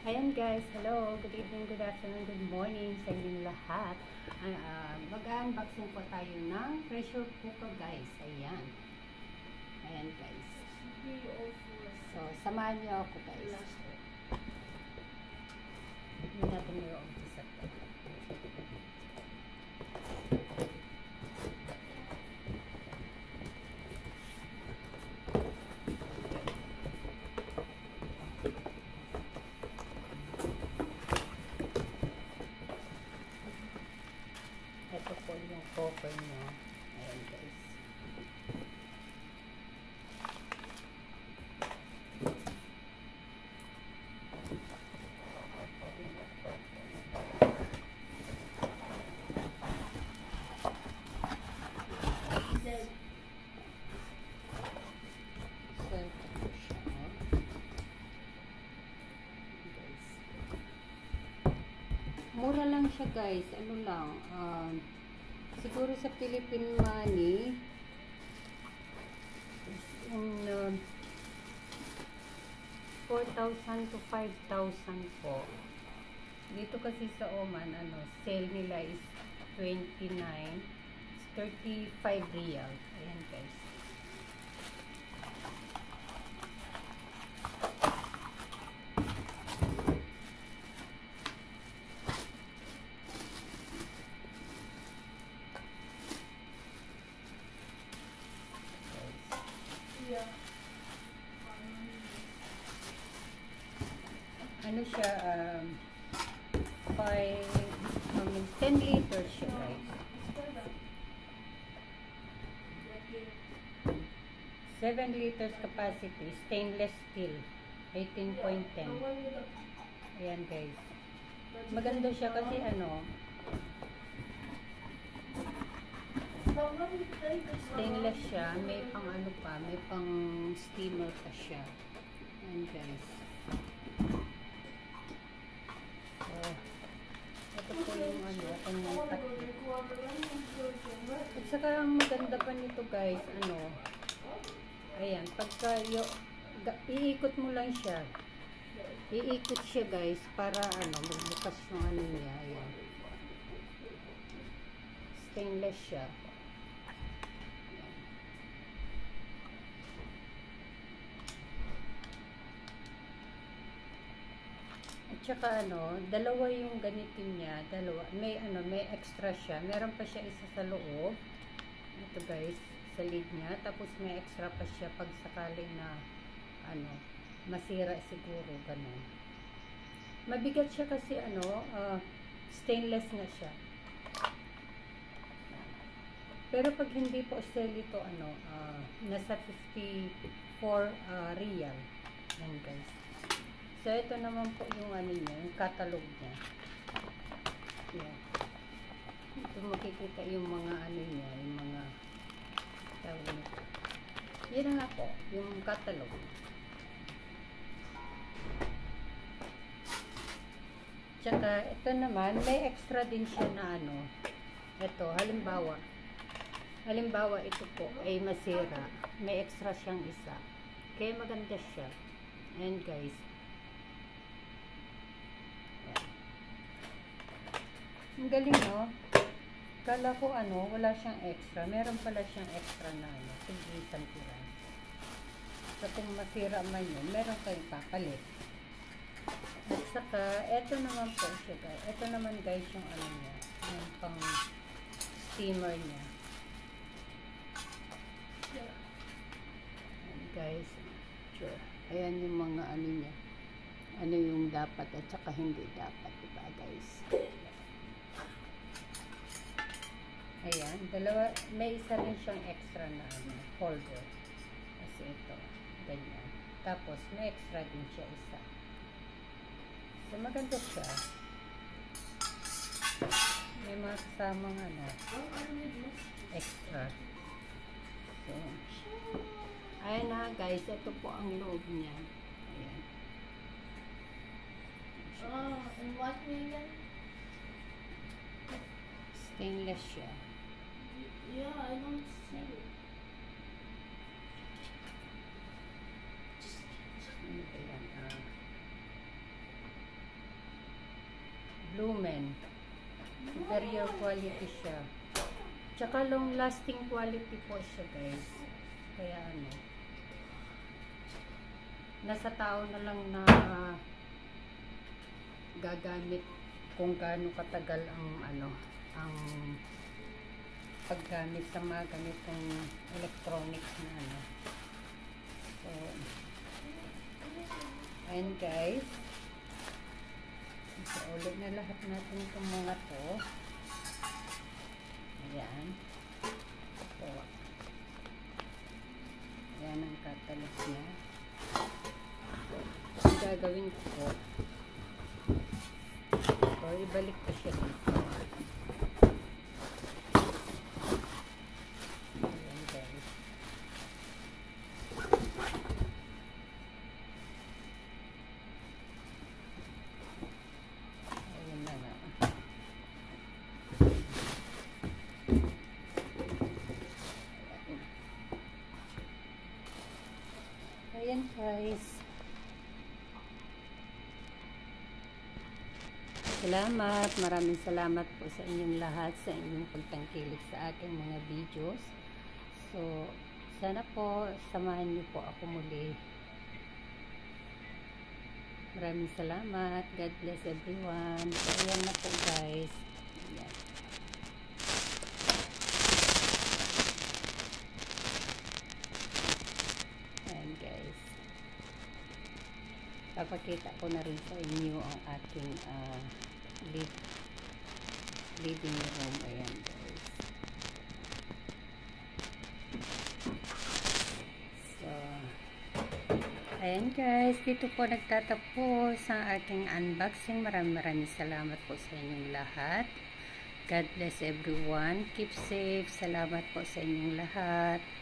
Ayan guys, hello, good evening, good afternoon, good morning sa inyong lahat. Mag-unboxing po tayo ng pressure cooker guys. Ayan. Ayan guys. So, samahan niyo ako guys. Hindi natin yung umpisa to. Ito po yung cooker niya. Ayan guys. Mura lang siya guys, ano lang, siguro sa Philippine money, yung 4,000 to 5,000 po. Dito kasi sa Oman, sale nila is 29, 35 real. Ayan guys. Ano siya, 10 liters siya guys. 7 liters capacity, stainless steel, 18.10. Ayan guys. Maganda siya kasi stainless siya, may pang may pang steamer pa siya. Ayan guys. Ito po yung kanyang takip. At saka ang maganda pa nito guys, ayan, pagka iikot mo lang siya. Iikot siya guys, para magbukas yung niya, ayan. Stainless siya. Tsaka dalawa yung ganito niya, dalawa. May extra siya. Meron pa siya isa sa loob. Ito guys, sa lid niya. Tapos may extra pa siya pag sakali na masira siguro ganun. Mabigat siya kasi stainless na siya. Pero pag hindi po sale ito nasa 54 real. Yan guys. So, ito naman po yung niya, yung catalog niya. Yan. Ito makikita yung mga niya, yung mga tawag nito. Yan nga po, yung catalog. Tsaka, ito naman, may extra din siya na ito, halimbawa ito po ay masira. May extra siyang isa. Kaya maganda siya. And guys, ang galing kala ko wala siyang extra. Meron pala siyang extra na tig-isang piraso. So kung masira man yun, meron kayong papalit. At saka, eto naman po siya guys. Eto naman guys yung niya. Yung pang steamer niya. Ayan guys. Sure. Ayan yung mga niya. Ano yung dapat at saka hindi dapat. Diba guys? Ayan, dalawa, may isa rin siyang extra na holder. Kasi ito, ganyan. Tapos, may extra din siya isa. So, maganda siya. May mga kasamang extra. So, ayan na guys, ito po ang loob niya. Ayan. And what again? Stainless siya. Yeah, I don't see it. Ano ba yan? lumen. Superior quality siya. Tsaka long lasting quality po siya guys. Kaya ano, nasa tao na lang na gagamit kung gaano katagal ang ano, ang paggamit sa mga ganitong electronics na ano. So, ayan guys. So, ulit na lahat natin itong mga to. Ayan. So, ayan ang catalog niya. So, gagawin ko po. So, ibalik ko siya dito. Ayan guys. Ayan na nga. Ayan guys. Salamat. Maraming salamat po sa inyong lahat sa inyong pagtangkilik sa aking mga videos. So, sana po samahan niyo po ako muli. Maraming salamat. God bless everyone. So, ayan na po guys. Ayan. Ayan guys. Papakita ko na rin sa inyo ang aking living room. Ayan guys. So, ayan guys, dito po nagtatapos ang aking unboxing. Maraming salamat po sa inyong lahat. God bless everyone. Keep safe. Salamat po sa inyong lahat.